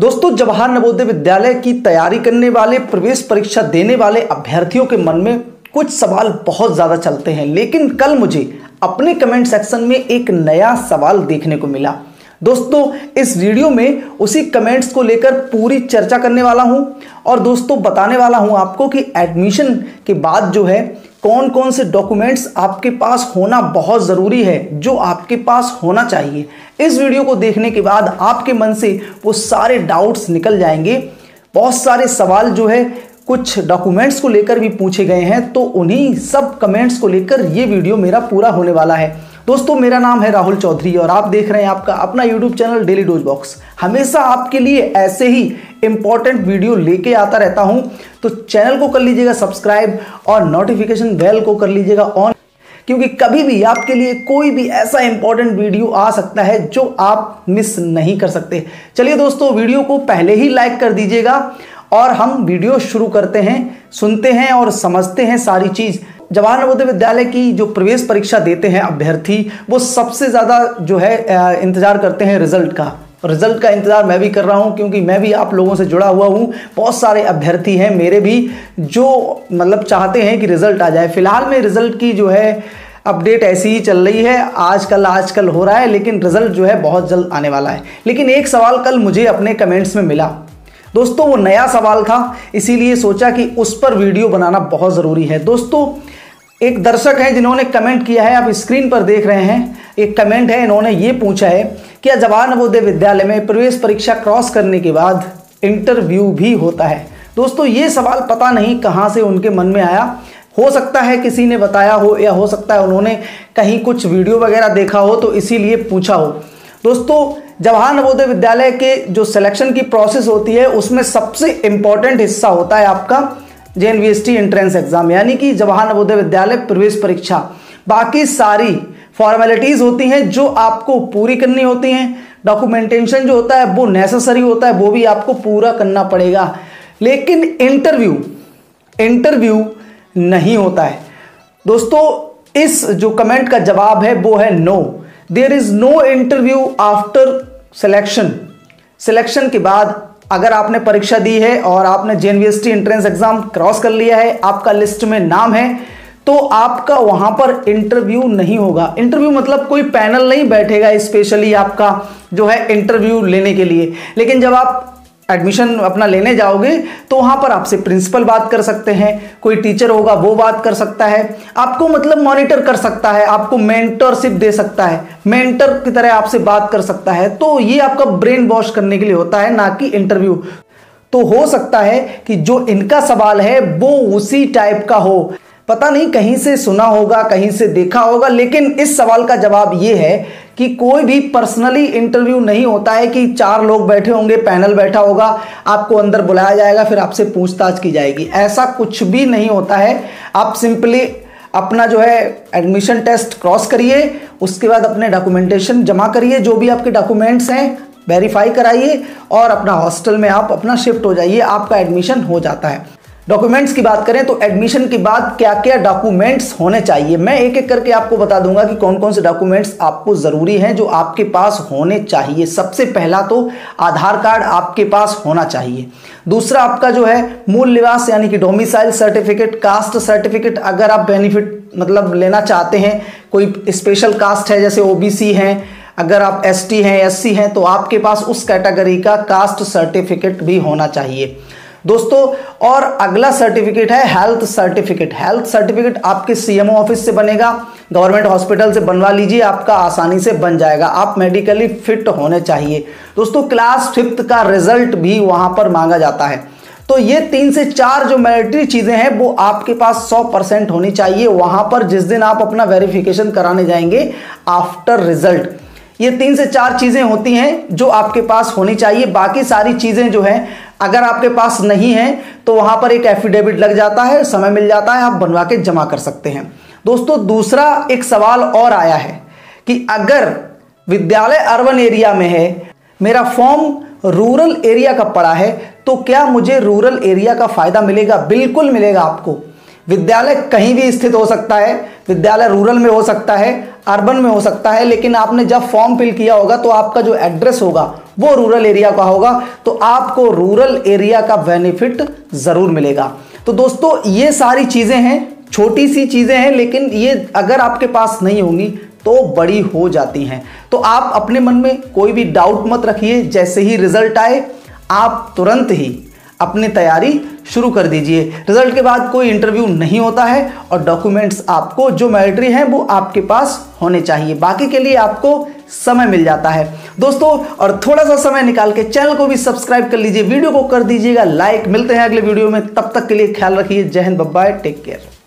दोस्तों, जवाहर नवोदय विद्यालय की तैयारी करने वाले, प्रवेश परीक्षा देने वाले अभ्यर्थियों के मन में कुछ सवाल बहुत ज़्यादा चलते हैं, लेकिन कल मुझे अपने कमेंट सेक्शन में एक नया सवाल देखने को मिला। दोस्तों, इस वीडियो में उसी कमेंट्स को लेकर पूरी चर्चा करने वाला हूं और दोस्तों बताने वाला हूं आपको कि एडमिशन के बाद जो है कौन कौन से डॉक्यूमेंट्स आपके पास होना बहुत ज़रूरी है, जो आपके पास होना चाहिए। इस वीडियो को देखने के बाद आपके मन से वो सारे डाउट्स निकल जाएंगे। बहुत सारे सवाल जो है कुछ डॉक्यूमेंट्स को लेकर भी पूछे गए हैं, तो उन्हीं सब कमेंट्स को लेकर ये वीडियो मेरा पूरा होने वाला है। दोस्तों, मेरा नाम है राहुल चौधरी और आप देख रहे हैं आपका अपना YouTube channel daily dose box. हमेशा आपके लिए ऐसे ही इंपॉर्टेंट वीडियो लेके आता रहता हूं, तो चैनल को कर लीजिएगा सब्सक्राइब और नोटिफिकेशन बेल को कर लीजिएगा ऑन, क्योंकि कभी भी आपके लिए कोई भी ऐसा इंपॉर्टेंट वीडियो आ सकता है जो आप मिस नहीं कर सकते। चलिए दोस्तों, वीडियो को पहले ही लाइक कर दीजिएगा और हम वीडियो शुरू करते हैं, सुनते हैं और समझते हैं सारी चीज़। जवाहर नवोदय विद्यालय की जो प्रवेश परीक्षा देते हैं अभ्यर्थी, वो सबसे ज़्यादा जो है इंतज़ार करते हैं रिजल्ट का। रिजल्ट का इंतज़ार मैं भी कर रहा हूं, क्योंकि मैं भी आप लोगों से जुड़ा हुआ हूं। बहुत सारे अभ्यर्थी हैं मेरे भी जो मतलब चाहते हैं कि रिजल्ट आ जाए। फिलहाल में रिजल्ट की जो है अपडेट ऐसी ही चल रही है, आजकल हो रहा है, लेकिन रिजल्ट जो है बहुत जल्द आने वाला है। लेकिन एक सवाल कल मुझे अपने कमेंट्स में मिला दोस्तों, वो नया सवाल था, इसीलिए सोचा कि उस पर वीडियो बनाना बहुत ज़रूरी है। दोस्तों, एक दर्शक हैं जिन्होंने कमेंट किया है, आप स्क्रीन पर देख रहे हैं, एक कमेंट है, इन्होंने ये पूछा है कि जवाहर नवोदय विद्यालय में प्रवेश परीक्षा क्रॉस करने के बाद इंटरव्यू भी होता है। दोस्तों, ये सवाल पता नहीं कहाँ से उनके मन में आया। हो सकता है किसी ने बताया हो, या हो सकता है उन्होंने कहीं कुछ वीडियो वगैरह देखा हो तो इसीलिए पूछा हो। दोस्तों, जवाहर नवोदय विद्यालय के जो सिलेक्शन की प्रोसेस होती है, उसमें सबसे इंपॉर्टेंट हिस्सा होता है आपका JNVST एंट्रेंस एग्जाम, यानी कि जवाहर नवोदय विद्यालय प्रवेश परीक्षा। बाकी सारी फॉर्मेलिटीज़ होती हैं जो आपको पूरी करनी होती हैं। डॉक्यूमेंटेशन जो होता है वो नेसेसरी होता है, वो भी आपको पूरा करना पड़ेगा। लेकिन इंटरव्यू नहीं होता है। दोस्तों, इस जो कमेंट का जवाब है वो है no, there is no interview after selection के बाद अगर आपने परीक्षा दी है और आपने JNVST एंट्रेंस एग्जाम क्रॉस कर लिया है, आपका लिस्ट में नाम है, तो आपका वहां पर इंटरव्यू नहीं होगा। इंटरव्यू मतलब कोई पैनल नहीं बैठेगा स्पेशली आपका जो है इंटरव्यू लेने के लिए। लेकिन जब आप एडमिशन अपना लेने जाओगे तो वहां पर आपसे प्रिंसिपल बात कर सकते हैं, कोई टीचर होगा वो बात कर सकता है, आपको मतलब मॉनिटर कर सकता है, आपको मेंटरशिप दे सकता है, मेंटर की तरह आपसे बात कर सकता है। तो ये आपका ब्रेन वॉश करने के लिए होता है, ना कि इंटरव्यू। तो हो सकता है कि जो इनका सवाल है वो उसी टाइप का हो, पता नहीं कहीं से सुना होगा, कहीं से देखा होगा। लेकिन इस सवाल का जवाब ये है कि कोई भी पर्सनली इंटरव्यू नहीं होता है कि 4 लोग बैठे होंगे, पैनल बैठा होगा, आपको अंदर बुलाया जाएगा, फिर आपसे पूछताछ की जाएगी। ऐसा कुछ भी नहीं होता है। आप सिंपली अपना जो है एडमिशन टेस्ट क्रॉस करिए, उसके बाद अपने डॉक्यूमेंटेशन जमा करिए, जो भी आपके डॉक्यूमेंट्स हैं वेरीफाई कराइए और अपना हॉस्टल में आप अपना शिफ्ट हो जाइए, आपका एडमिशन हो जाता है। डॉक्यूमेंट्स की बात करें तो एडमिशन के बाद क्या क्या डॉक्यूमेंट्स होने चाहिए, मैं एक एक करके आपको बता दूंगा कि कौन कौन से डॉक्यूमेंट्स आपको ज़रूरी हैं, जो आपके पास होने चाहिए। सबसे पहला तो आधार कार्ड आपके पास होना चाहिए। दूसरा आपका जो है मूल निवास यानी कि डोमिसाइल सर्टिफिकेट, कास्ट सर्टिफिकेट, अगर आप बेनिफिट मतलब लेना चाहते हैं, कोई स्पेशल कास्ट है जैसे OBC हैं, अगर आप ST हैं, SC हैं, तो आपके पास उस कैटेगरी का कास्ट सर्टिफिकेट भी होना चाहिए दोस्तों। और अगला सर्टिफिकेट है हेल्थ सर्टिफिकेट। हेल्थ सर्टिफिकेट आपके CMO ऑफिस से बनेगा, गवर्नमेंट हॉस्पिटल से बनवा लीजिए, आपका आसानी से बन जाएगा। आप मेडिकली फिट होने चाहिए दोस्तों। क्लास 5th का रिजल्ट भी वहां पर मांगा जाता है। तो ये 3 से 4 जो मैंडेटरी चीजें हैं वो आपके पास 100% होनी चाहिए वहां पर, जिस दिन आप अपना वेरिफिकेशन कराने जाएंगे आफ्टर रिजल्ट। ये 3 से 4 चीजें होती हैं जो आपके पास होनी चाहिए। बाकी सारी चीजें जो हैं अगर आपके पास नहीं है तो वहां पर एक एफिडेविट लग जाता है, समय मिल जाता है, आप बनवा के जमा कर सकते हैं। दोस्तों, दूसरा एक सवाल और आया है कि अगर विद्यालय अर्बन एरिया में है, मेरा फॉर्म रूरल एरिया का पड़ा है, तो क्या मुझे रूरल एरिया का फायदा मिलेगा? बिल्कुल मिलेगा आपको। विद्यालय कहीं भी स्थित हो सकता है, विद्यालय रूरल में हो सकता है, अर्बन में हो सकता है, लेकिन आपने जब फॉर्म फिल किया होगा तो आपका जो एड्रेस होगा वो रूरल एरिया का होगा, तो आपको रूरल एरिया का बेनिफिट जरूर मिलेगा। तो दोस्तों ये सारी चीजें हैं, छोटी सी चीजें हैं, लेकिन ये अगर आपके पास नहीं होंगी तो बड़ी हो जाती हैं। तो आप अपने मन में कोई भी डाउट मत रखिए, जैसे ही रिजल्ट आए आप तुरंत ही अपनी तैयारी शुरू कर दीजिए। रिजल्ट के बाद कोई इंटरव्यू नहीं होता है और डॉक्यूमेंट्स आपको जो मैंडेटरी हैं वो आपके पास होने चाहिए, बाकी के लिए आपको समय मिल जाता है दोस्तों। और थोड़ा सा समय निकाल के चैनल को भी सब्सक्राइब कर लीजिए, वीडियो को कर दीजिएगा लाइक। मिलते हैं अगले वीडियो में, तब तक के लिए ख्याल रखिए। जय Hind, bye bye, take care.